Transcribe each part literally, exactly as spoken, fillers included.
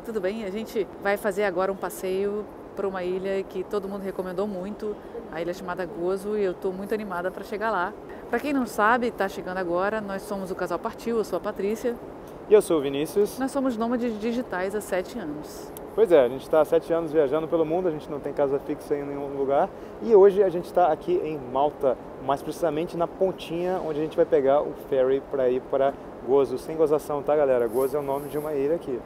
tudo bem? A gente vai fazer agora um passeio para uma ilha que todo mundo recomendou muito, a ilha chamada Gozo, e eu estou muito animada para chegar lá. Para quem não sabe, está chegando agora, nós somos o Casal Partiu, eu sou a Patrícia. E eu sou o Vinícius. Nós somos nômades digitais há sete anos. Pois é, a gente está há sete anos viajando pelo mundo, a gente não tem casa fixa em nenhum lugar. E hoje a gente está aqui em Malta, mais precisamente na pontinha onde a gente vai pegar o ferry para ir para Gozo. Sem gozação, tá, galera? Gozo é o nome de uma ilha aqui.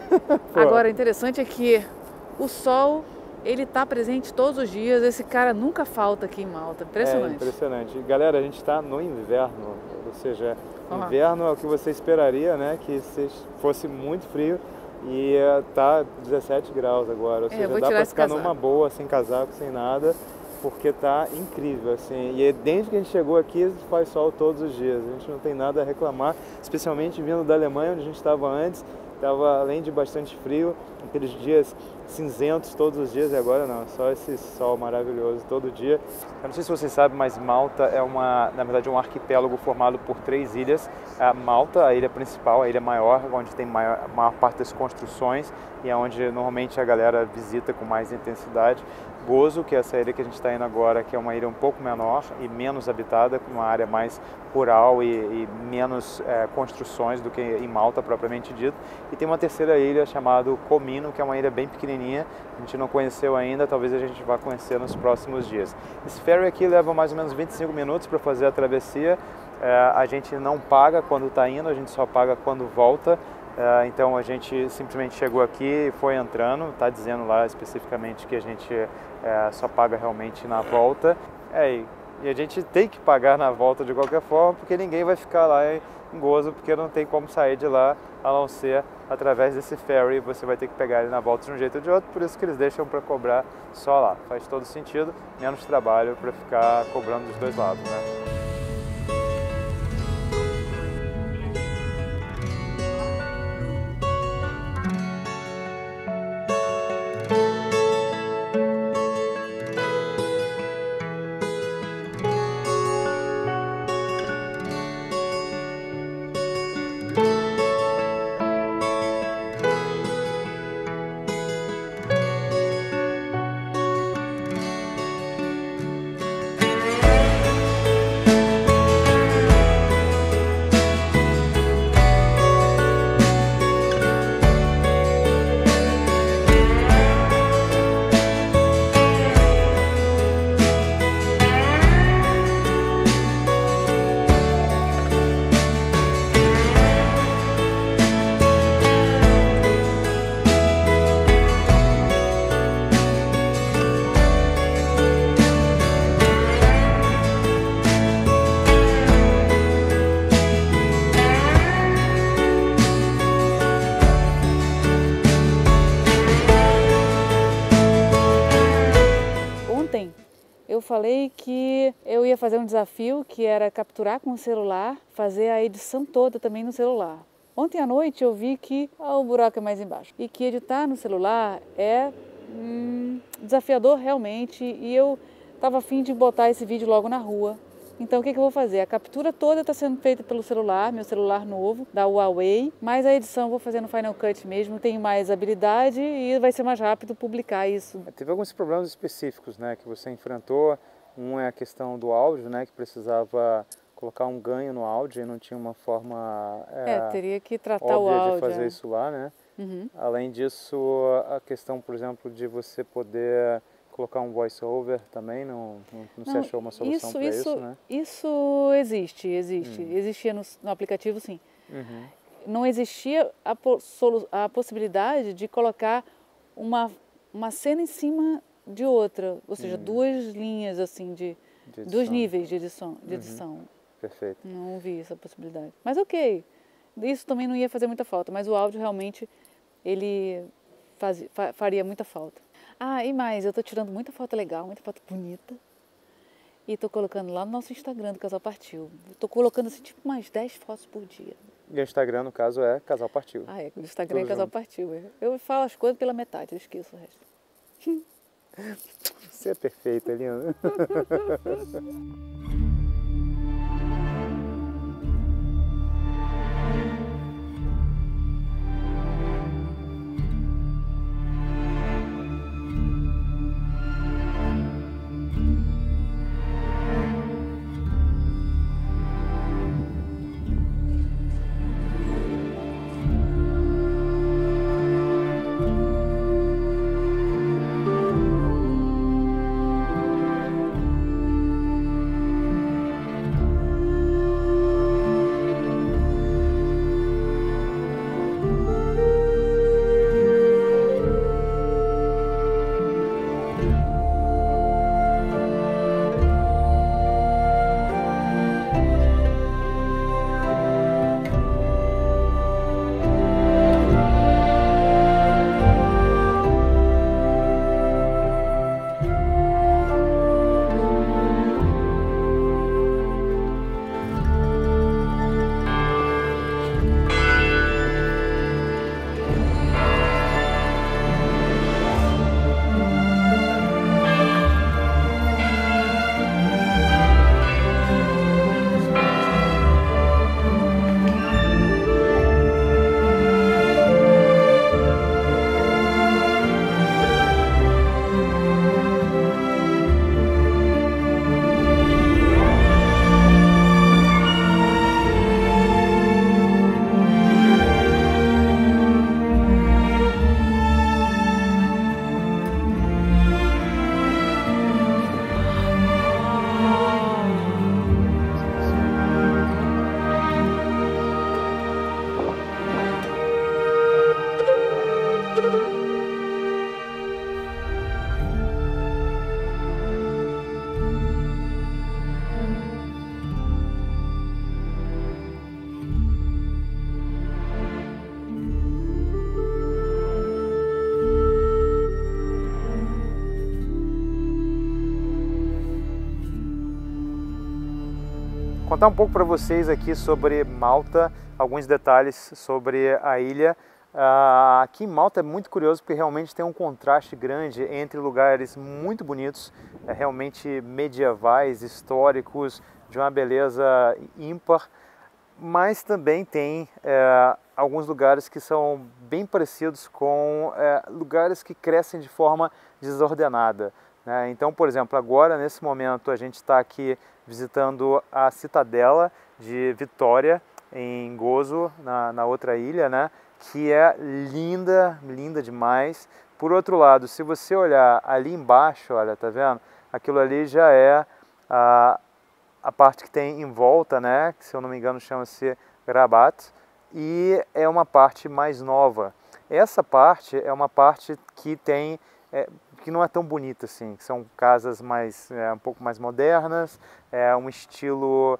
Agora, o interessante é que o sol, ele está presente todos os dias, esse cara nunca falta aqui em Malta. Impressionante. É impressionante. Galera, a gente está no inverno, ou seja, Uhum. inverno é o que você esperaria, né? Que fosse muito frio. E tá dezessete graus agora, ou seja, é, dá para ficar numa boa, sem casaco, sem nada, porque tá incrível, assim. E desde que a gente chegou aqui, faz sol todos os dias, a gente não tem nada a reclamar, especialmente vindo da Alemanha, onde a gente estava antes, estava além de bastante frio, aqueles dias cinzentos todos os dias, e agora não, só esse sol maravilhoso todo dia. Eu não sei se vocês sabem, mas Malta é uma, na verdade, um arquipélago formado por três ilhas. A Malta, a ilha principal, a ilha maior, onde tem maior, a maior parte das construções e é onde normalmente a galera visita com mais intensidade. Gozo, que é essa ilha que a gente está indo agora, que é uma ilha um pouco menor e menos habitada, com uma área mais rural e, e menos é, construções do que em Malta propriamente dito. E tem uma terceira ilha chamada Comino, que é uma ilha bem pequenininha, a gente não conheceu ainda, talvez a gente vá conhecer nos próximos dias. Esse ferry aqui leva mais ou menos vinte e cinco minutos para fazer a travessia. É, a gente não paga quando está indo, a gente só paga quando volta. É, então a gente simplesmente chegou aqui e foi entrando, está dizendo lá especificamente que a gente é, só paga realmente na volta. É, e a gente tem que pagar na volta de qualquer forma, porque ninguém vai ficar lá em Gozo, porque não tem como sair de lá, a não ser através desse ferry. Você vai ter que pegar ele na volta de um jeito ou de outro, por isso que eles deixam para cobrar só lá. Faz todo sentido, menos trabalho para ficar cobrando dos dois lados, né? Eu falei que eu ia fazer um desafio que era capturar com o celular, fazer a edição toda também no celular. Ontem à noite eu vi que ah, o buraco é mais embaixo e que editar no celular é hum, desafiador realmente, e eu estava a fim de botar esse vídeo logo na rua. Então o que, que eu vou fazer? A captura toda está sendo feita pelo celular, meu celular novo, da Huawei, mas a edição eu vou fazer no Final Cut mesmo, tenho mais habilidade e vai ser mais rápido publicar isso. Teve alguns problemas específicos, né, que você enfrentou. Um é a questão do áudio, né, que precisava colocar um ganho no áudio e não tinha uma forma é, é, teria que tratar óbvia o áudio, de fazer é. isso lá, né? Uhum. Além disso, a questão, por exemplo, de você poder colocar um voice-over também, não, não, não, não se achou uma solução para isso, isso, né? Isso existe, existe. Hum. Existia no, no aplicativo, sim. Uhum. Não existia a, a possibilidade de colocar uma, uma cena em cima de outra, ou seja, hum. duas linhas assim, de, de dois níveis de edição. De edição. Uhum. Perfeito. Não vi essa possibilidade. Mas ok, isso também não ia fazer muita falta, mas o áudio realmente, ele faz, faria muita falta. Ah, e mais, eu tô tirando muita foto legal, muita foto bonita. E tô colocando lá no nosso Instagram do Casal Partiu. Tô colocando assim, tipo, mais dez fotos por dia. E o Instagram, no caso, é Casal Partiu. Ah, é, o Instagram Tudo é Casal junto. Partiu. Eu falo as coisas pela metade, eu esqueço o resto. Você é perfeita, linda. contar um pouco para vocês aqui sobre Malta, alguns detalhes sobre a ilha. Uh, aqui em Malta é muito curioso porque realmente tem um contraste grande entre lugares muito bonitos, é, realmente medievais, históricos, de uma beleza ímpar, mas também tem é, alguns lugares que são bem parecidos com é, lugares que crescem de forma desordenada, né? Então, por exemplo, agora nesse momento a gente está aqui visitando a Citadela de Vitória, em Gozo, na, na outra ilha, né? Que é linda, linda demais. Por outro lado, se você olhar ali embaixo, olha, tá vendo? Aquilo ali já é a, a parte que tem em volta, né? Que, se eu não me engano, chama-se Rabat, e é uma parte mais nova. Essa parte é uma parte que tem, é, que não é tão bonita assim, que são casas mais, é, um pouco mais modernas, é um estilo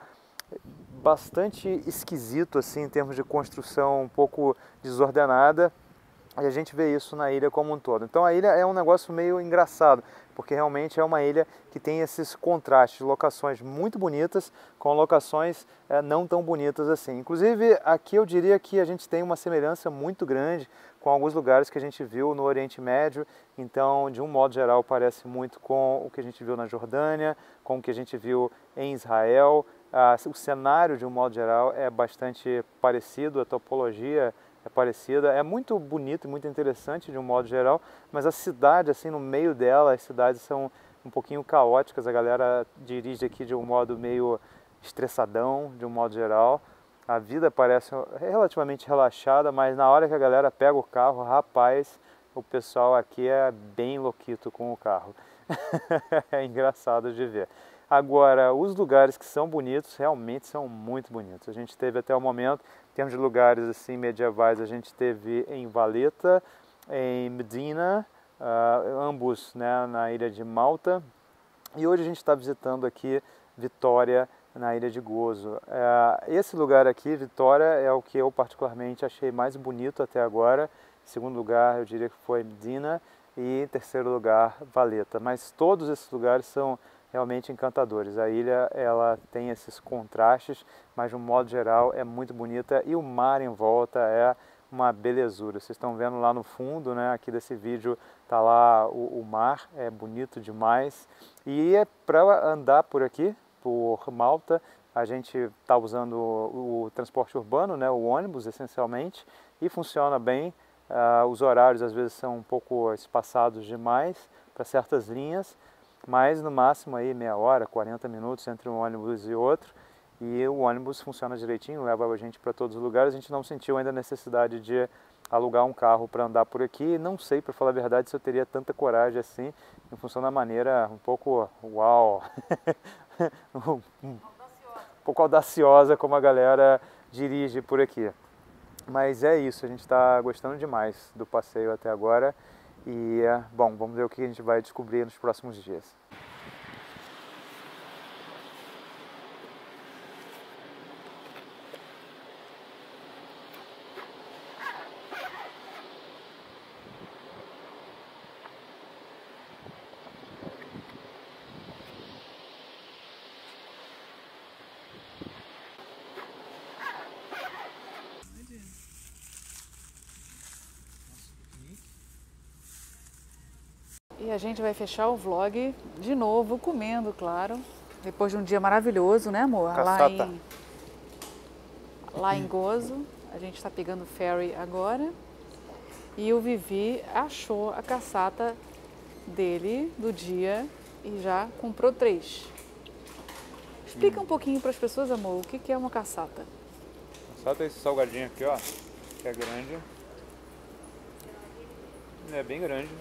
bastante esquisito assim, em termos de construção um pouco desordenada, e a gente vê isso na ilha como um todo. Então a ilha é um negócio meio engraçado, porque realmente é uma ilha que tem esses contrastes, locações muito bonitas com locações é, não tão bonitas assim. Inclusive aqui eu diria que a gente tem uma semelhança muito grande com alguns lugares que a gente viu no Oriente Médio. Então, de um modo geral, parece muito com o que a gente viu na Jordânia, com o que a gente viu em Israel. Ah, o cenário, de um modo geral, é bastante parecido, a topologia é parecida, é muito bonito e muito interessante de um modo geral, mas a cidade, assim, no meio dela, as cidades são um pouquinho caóticas, a galera dirige aqui de um modo meio estressadão, de um modo geral. A vida parece relativamente relaxada, mas na hora que a galera pega o carro, rapaz, o pessoal aqui é bem louquito com o carro. É engraçado de ver. Agora, os lugares que são bonitos, realmente são muito bonitos. A gente teve até o momento, em termos de lugares assim medievais, a gente teve em Valletta, em Medina, uh, ambos, né, na ilha de Malta. E hoje a gente está visitando aqui Vitória, na ilha de Gozo. Uh, esse lugar aqui, Vitória, é o que eu particularmente achei mais bonito até agora. Em segundo lugar, eu diria que foi Medina, e em terceiro lugar, Valletta. Mas todos esses lugares são realmente encantadores. A ilha, ela tem esses contrastes, mas de um modo geral é muito bonita, e o mar em volta é uma belezura. Vocês estão vendo lá no fundo, né, aqui desse vídeo, tá lá o, o mar, é bonito demais. E é para andar por aqui, por Malta, a gente está usando o, o transporte urbano, né, o ônibus essencialmente, e funciona bem. Uh, os horários às vezes são um pouco espaçados demais para certas linhas, mas no máximo aí meia hora, quarenta minutos entre um ônibus e outro, e o ônibus funciona direitinho, leva a gente para todos os lugares. A gente não sentiu ainda a necessidade de alugar um carro para andar por aqui. Não sei, para falar a verdade, se eu teria tanta coragem assim, em função da maneira um pouco uau, um pouco audaciosa como a galera dirige por aqui. Mas é isso, a gente está gostando demais do passeio até agora. E, bom, vamos ver o que a gente vai descobrir nos próximos dias. E a gente vai fechar o vlog de novo, comendo, claro. Depois de um dia maravilhoso, né, amor? Lá em, lá em Gozo. A gente está pegando ferry agora. E o Vivi achou a caçata dele do dia e já comprou três. Explica hum. um pouquinho para as pessoas, amor, o que é uma caçata. Caçata é esse salgadinho aqui, ó, que é grande. Ele é bem grande.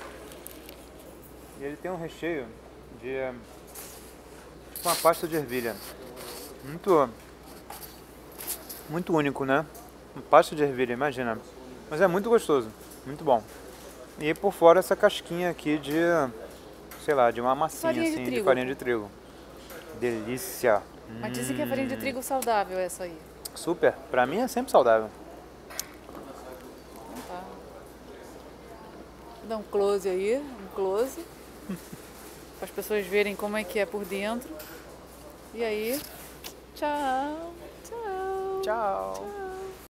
E ele tem um recheio de uma pasta de ervilha. Muito, muito único, né? Uma pasta de ervilha, imagina. Mas é muito gostoso, muito bom. E por fora essa casquinha aqui de, sei lá, de uma massinha farinha assim, de, trigo. de farinha de trigo. Delícia! Mas hum. dizem que é farinha de trigo saudável essa aí. Super, pra mim é sempre saudável. Então tá. Dá um close aí, um close. Para as pessoas verem como é que é por dentro. E aí, Tchau. Tchau. Tchau.